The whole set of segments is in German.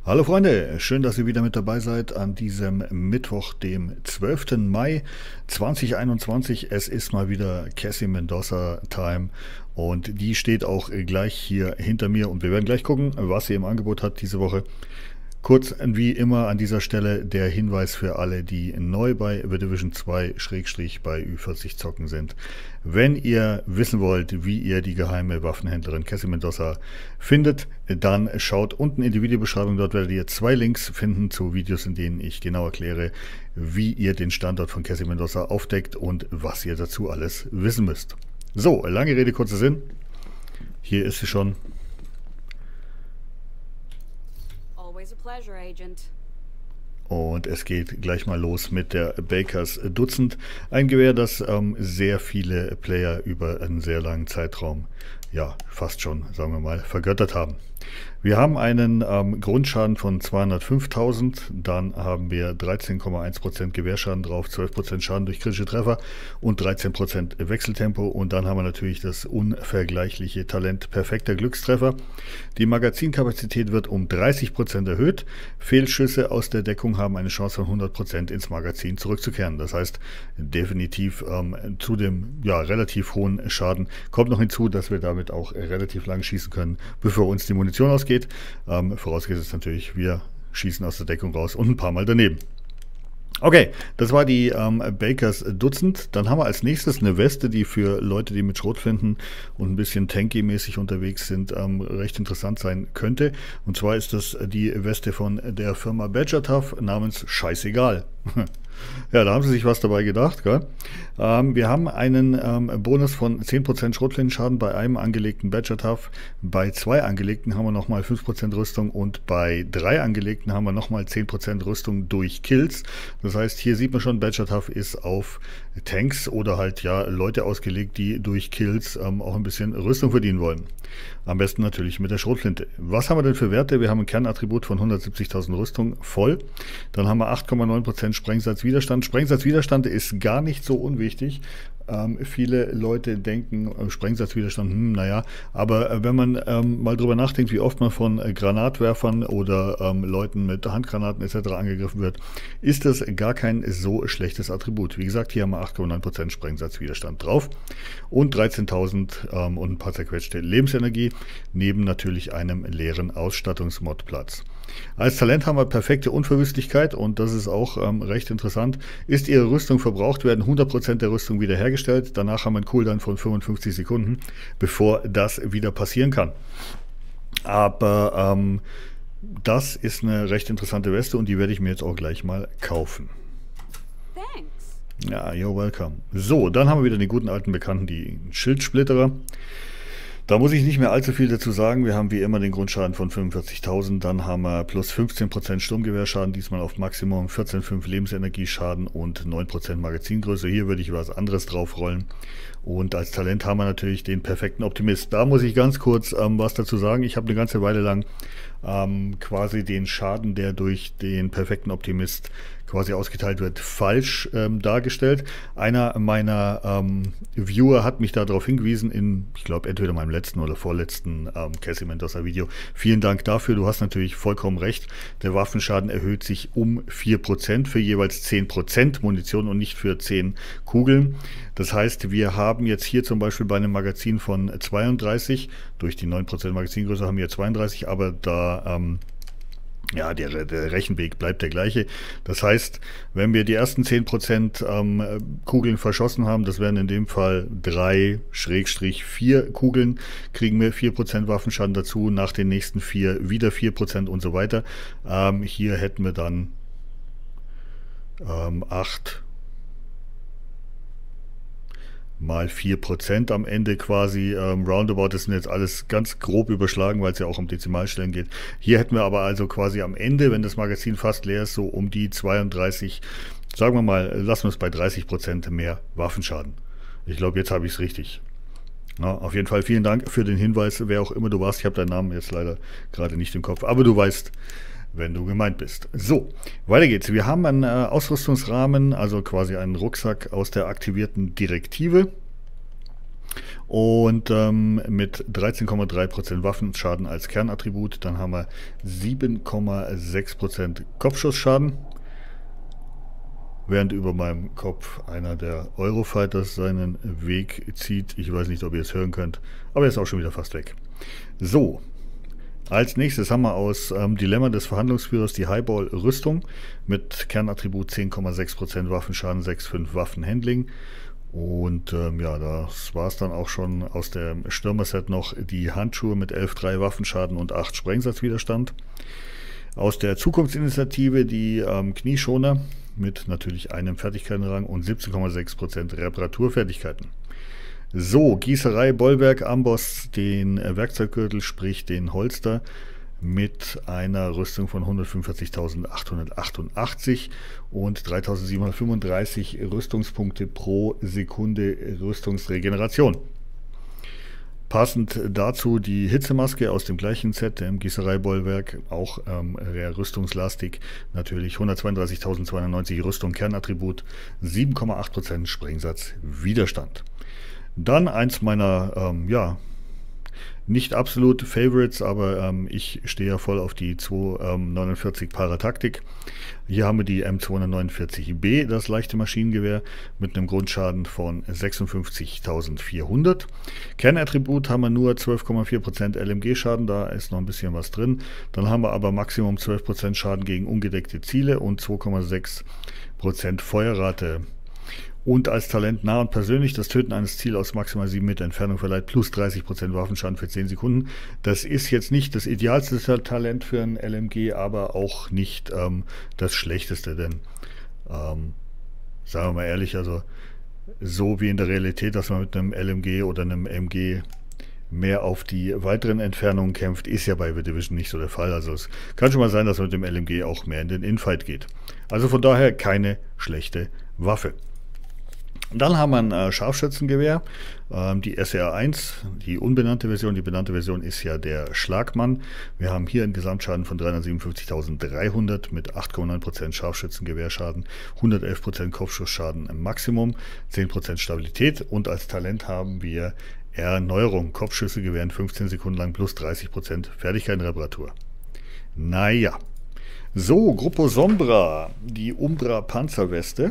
Hallo Freunde, schön, dass ihr wieder mit dabei seid an diesem Mittwoch, dem 12. Mai 2021. Es ist mal wieder Cassie Mendoza Time und die steht auch gleich hier hinter mir und wir werden gleich gucken, was sie im Angebot hat diese Woche. Kurz wie immer an dieser Stelle der Hinweis für alle, die neu bei The Division 2 Schrägstrich bei Ü40 zocken sind. Wenn ihr wissen wollt, wie ihr die geheime Waffenhändlerin Cassie Mendoza findet, dann schaut unten in die Videobeschreibung. Dort werdet ihr zwei Links finden zu Videos, in denen ich genau erkläre, wie ihr den Standort von Cassie Mendoza aufdeckt und was ihr dazu alles wissen müsst. So, lange Rede, kurzer Sinn. Hier ist sie schon. Always a pleasure, Agent. Und es geht gleich mal los mit der Bakers Dutzend. Ein Gewehr, das sehr viele Player über einen sehr langen Zeitraum, ja, fast schon, sagen wir mal, vergöttert haben. Wir haben einen Grundschaden von 205.000, dann haben wir 13,1% Gewehrschaden drauf, 12% Schaden durch kritische Treffer und 13% Wechseltempo. Und dann haben wir natürlich das unvergleichliche Talent perfekter Glückstreffer. Die Magazinkapazität wird um 30% erhöht. Fehlschüsse aus der Deckung haben eine Chance von 100% ins Magazin zurückzukehren. Das heißt, definitiv zu dem relativ hohen Schaden kommt noch hinzu, dass wir damit auch relativ lang schießen können, bevor uns die Munition ausgeht. Vorausgesetzt natürlich, wir schießen aus der Deckung raus und ein paar Mal daneben. Okay, das war die Bakers Dutzend. Dann haben wir als nächstes eine Weste, die für Leute, die mit Schrotflinten und ein bisschen tanky-mäßig unterwegs sind, recht interessant sein könnte. Und zwar ist das die Weste von der Firma Badger-Tough namens Scheißegal. Ja, da haben sie sich was dabei gedacht, gell? Wir haben einen Bonus von 10% Schrotflintenschaden bei einem angelegten Badger-Tough. Bei 2 angelegten haben wir nochmal 5% Rüstung und bei 3 angelegten haben wir nochmal 10% Rüstung durch Kills. Das heißt, hier sieht man schon, Badger-Tough ist auf Tanks oder halt Leute ausgelegt, die durch Kills auch ein bisschen Rüstung verdienen wollen. Am besten natürlich mit der Schrotflinte. Was haben wir denn für Werte? Wir haben ein Kernattribut von 170.000 Rüstung voll. Dann haben wir 8,9% Sprengsatzwiderstand. Sprengsatzwiderstand ist gar nicht so unwichtig. Viele Leute denken, Sprengsatzwiderstand, naja, aber wenn man mal drüber nachdenkt, wie oft man von Granatwerfern oder Leuten mit Handgranaten etc. angegriffen wird, ist das gar kein so schlechtes Attribut. Wie gesagt, hier haben wir 8,9% Sprengsatzwiderstand drauf und 13.000 und ein paar zerquetschte Lebensenergie, neben natürlich einem leeren Ausstattungsmodplatz. Als Talent haben wir perfekte Unverwüstlichkeit und das ist auch recht interessant. Ist Ihre Rüstung verbraucht, werden 100% der Rüstung wiederhergestellt. Danach haben wir einen Cooldown von 55 Sekunden, bevor das wieder passieren kann. Aber das ist eine recht interessante Weste und die werde ich mir jetzt auch gleich mal kaufen. Thanks. Ja, you're welcome. So, dann haben wir wieder den guten alten Bekannten, die Schildsplitterer. Da muss ich nicht mehr allzu viel dazu sagen. Wir haben wie immer den Grundschaden von 45.000. Dann haben wir plus 15% Sturmgewehrschaden, diesmal auf Maximum, 14,5 Lebensenergieschaden und 9% Magazingröße. Hier würde ich was anderes draufrollen. Und als Talent haben wir natürlich den perfekten Optimist. Da muss ich ganz kurz was dazu sagen. Ich habe eine ganze Weile lang quasi den Schaden, der durch den perfekten Optimist quasi ausgeteilt wird, falsch dargestellt. Einer meiner Viewer hat mich darauf hingewiesen ich glaube, entweder meinem letzten oder vorletzten Cassie Mendoza Video. Vielen Dank dafür, du hast natürlich vollkommen recht. Der Waffenschaden erhöht sich um 4% für jeweils 10% Munition und nicht für 10 Kugeln. Das heißt, wir haben jetzt hier zum Beispiel bei einem Magazin von 32, durch die 9% Magazingröße haben wir 32, aber da der Rechenweg bleibt der gleiche. Das heißt, wenn wir die ersten 10% Kugeln verschossen haben, das wären in dem Fall 3/4 Kugeln, kriegen wir 4% Waffenschaden dazu, nach den nächsten 4 wieder 4% und so weiter. Hier hätten wir dann 8 mal 4% am Ende quasi, roundabout, das sind jetzt alles ganz grob überschlagen, weil es ja auch um Dezimalstellen geht. Hier hätten wir aber also quasi am Ende, wenn das Magazin fast leer ist, so um die 32, sagen wir mal, lassen wir es bei 30% mehr Waffenschaden. Ich glaube, jetzt habe ich es richtig. Ja, auf jeden Fall vielen Dank für den Hinweis, wer auch immer du warst. Ich habe deinen Namen jetzt leider gerade nicht im Kopf, aber du weißt, wenn du gemeint bist. So, weiter geht's. Wir haben einen Ausrüstungsrahmen, also quasi einen Rucksack aus der aktivierten Direktive. Und mit 13,3% Waffenschaden als Kernattribut. Dann haben wir 7,6% Kopfschussschaden. Während über meinem Kopf einer der Eurofighters seinen Weg zieht. Ich weiß nicht, ob ihr es hören könnt, aber er ist auch schon wieder fast weg. So, als nächstes haben wir aus Dilemma des Verhandlungsführers die Highball-Rüstung mit Kernattribut 10,6% Waffenschaden, 6,5 Waffenhandling. Und ja, das war es dann auch schon aus dem Stürmer-Set noch die Handschuhe mit 11,3 Waffenschaden und 8 Sprengsatzwiderstand. Aus der Zukunftsinitiative die Knieschoner mit natürlich einem Fertigkeitenrang und 17,6% Reparaturfertigkeiten. So, Gießerei, Bollwerk, Amboss, den Werkzeuggürtel, sprich den Holster, mit einer Rüstung von 145.888 und 3.735 Rüstungspunkte pro Sekunde Rüstungsregeneration. Passend dazu die Hitzemaske aus dem gleichen Set, dem Gießerei-Bollwerk, auch rüstungslastig, natürlich 132.290 Rüstung, Kernattribut, 7,8% Sprengsatz, Widerstand. Dann eins meiner, ja, nicht absolut Favorites, aber ich stehe ja voll auf die 249 Parataktik. Hier haben wir die M249B, das leichte Maschinengewehr, mit einem Grundschaden von 56.400. Kernattribut haben wir nur 12,4% LMG-Schaden, da ist noch ein bisschen was drin. Dann haben wir aber Maximum 12% Schaden gegen ungedeckte Ziele und 2,6% Feuerrate. Und als Talent nah und persönlich, das Töten eines Ziels aus maximal 7 Meter Entfernung verleiht plus 30% Waffenschaden für 10 Sekunden. Das ist jetzt nicht das idealste Talent für ein LMG, aber auch nicht das schlechteste, denn sagen wir mal ehrlich, also so wie in der Realität, dass man mit einem LMG oder einem MG mehr auf die weiteren Entfernungen kämpft, ist ja bei The Division nicht so der Fall. Also es kann schon mal sein, dass man mit dem LMG auch mehr in den Infight geht. Also von daher keine schlechte Waffe. Dann haben wir ein Scharfschützengewehr, die SR1, die unbenannte Version. Die benannte Version ist ja der Schlagmann. Wir haben hier einen Gesamtschaden von 357.300 mit 8,9% Scharfschützengewehrschaden, 111% Kopfschussschaden im Maximum, 10% Stabilität und als Talent haben wir Erneuerung. Kopfschüsse gewähren 15 Sekunden lang plus 30% Fertigkeitenreparatur. Naja. So, Gruppo Sombra, die Umbra Panzerweste.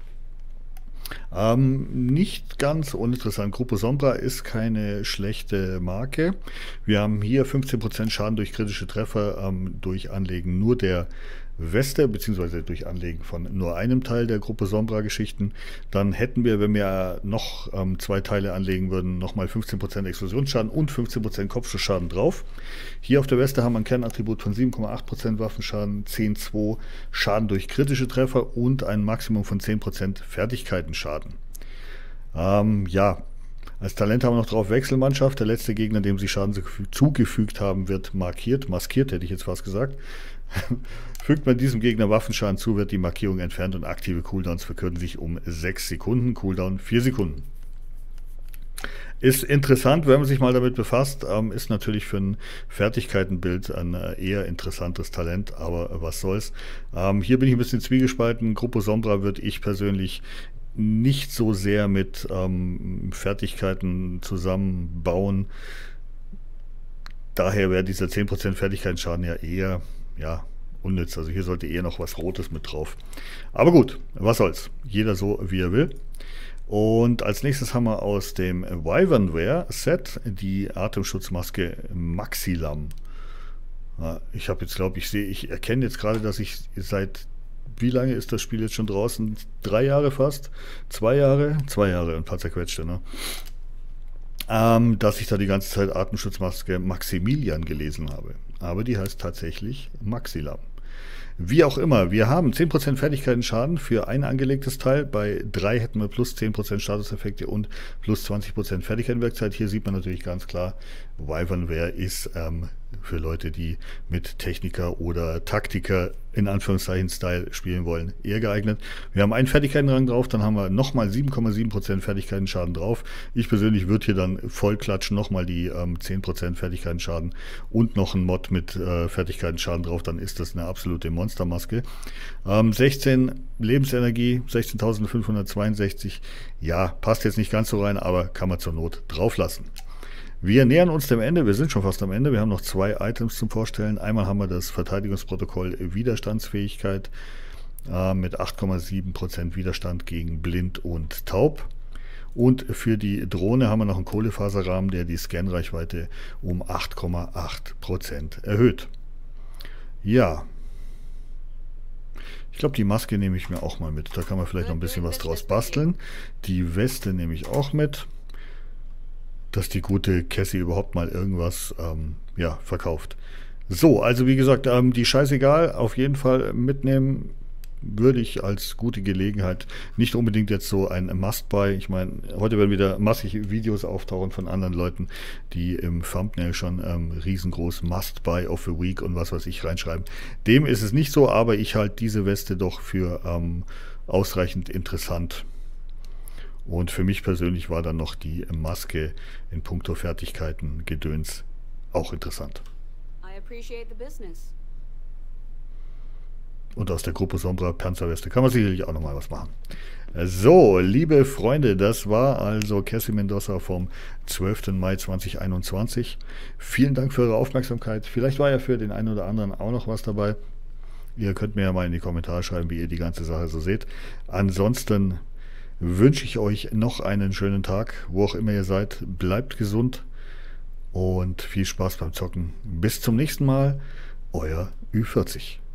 Nicht ganz uninteressant. Gruppo Sombra ist keine schlechte Marke. Wir haben hier 15% Schaden durch kritische Treffer durch Anlegen nur der Weste, beziehungsweise durch Anlegen von nur einem Teil der Gruppo Sombra-Geschichten. Dann hätten wir, wenn wir noch 2 Teile anlegen würden, nochmal 15% Explosionsschaden und 15% Kopfschussschaden drauf. Hier auf der Weste haben wir ein Kernattribut von 7,8% Waffenschaden, 10,2 Schaden durch kritische Treffer und ein Maximum von 10% Fertigkeitenschaden. Ja, als Talent haben wir noch drauf Wechselmannschaft. Der letzte Gegner, dem sie Schaden zugefügt haben, wird maskiert, hätte ich jetzt fast gesagt. Fügt man diesem Gegner Waffenschaden zu, wird die Markierung entfernt und aktive Cooldowns verkürzen sich um 6 Sekunden, Cooldown 4 Sekunden. Ist interessant, wenn man sich mal damit befasst, ist natürlich für ein Fertigkeitenbild ein eher interessantes Talent, aber was soll's. Hier bin ich ein bisschen zwiegespalten. Gruppo Sombra würde ich persönlich nicht so sehr mit Fertigkeiten zusammenbauen. Daher wäre dieser 10% Fertigkeitsschaden ja eher unnütz. Also hier sollte eher noch was Rotes mit drauf. Aber gut, was soll's. Jeder so, wie er will. Und als nächstes haben wir aus dem Wyvernware Set die Atemschutzmaske Maxilam. Ich habe jetzt, glaube ich erkenne jetzt gerade, dass ich seit, wie lange ist das Spiel jetzt schon draußen? 3 Jahre fast? 2 Jahre? 2 Jahre, ein paar zerquetschte, ne? Dass ich da die ganze Zeit Atemschutzmaske Maximilian gelesen habe. Aber die heißt tatsächlich Maxilam. Wie auch immer, wir haben 10% Fertigkeitenschaden für ein angelegtes Teil. Bei 3 hätten wir plus 10% Statuseffekte und plus 20% Fertigkeitenwerkzeit. Hier sieht man natürlich ganz klar, Wyvernware ist für Leute, die mit Techniker oder Taktiker in Anführungszeichen Style spielen wollen, eher geeignet. Wir haben einen Fertigkeitenrang drauf, dann haben wir nochmal 7,7% Fertigkeitenschaden drauf. Ich persönlich würde hier dann voll klatschen, nochmal die 10% Fertigkeitenschaden und noch ein Mod mit Fertigkeitenschaden drauf, dann ist das eine absolute Monstermaske. 16 Lebensenergie, 16.562, ja, passt jetzt nicht ganz so rein, aber kann man zur Not drauf lassen. Wir nähern uns dem Ende, wir sind schon fast am Ende, wir haben noch 2 Items zum Vorstellen. Einmal haben wir das Verteidigungsprotokoll Widerstandsfähigkeit mit 8,7% Widerstand gegen blind und taub. Und für die Drohne haben wir noch einen Kohlefaserrahmen, der die Scanreichweite um 8,8% erhöht. Ja, ich glaube, die Maske nehme ich mir auch mal mit, da kann man vielleicht noch ein bisschen was draus basteln. Die Weste nehme ich auch mit, dass die gute Cassie überhaupt mal irgendwas ja, verkauft. So, also wie gesagt, die scheißegal, auf jeden Fall mitnehmen würde ich als gute Gelegenheit. Nicht unbedingt jetzt so ein Must-Buy. Ich meine, heute werden wieder massig Videos auftauchen von anderen Leuten, die im Thumbnail schon riesengroß Must-Buy of the Week und was weiß ich reinschreiben. Dem ist es nicht so, aber ich halte diese Weste doch für ausreichend interessant. Und für mich persönlich war dann noch die Maske in puncto Fertigkeiten Gedöns auch interessant. I appreciate the business. Und aus der Gruppe Sombra Panzerweste kann man sicherlich auch nochmal was machen. So, liebe Freunde, das war also Cassie Mendoza vom 12. Mai 2021. Vielen Dank für eure Aufmerksamkeit. Vielleicht war ja für den einen oder anderen auch noch was dabei. Ihr könnt mir ja mal in die Kommentare schreiben, wie ihr die ganze Sache so seht. Ansonsten wünsche ich euch noch einen schönen Tag, wo auch immer ihr seid. Bleibt gesund und viel Spaß beim Zocken. Bis zum nächsten Mal, euer Ü40.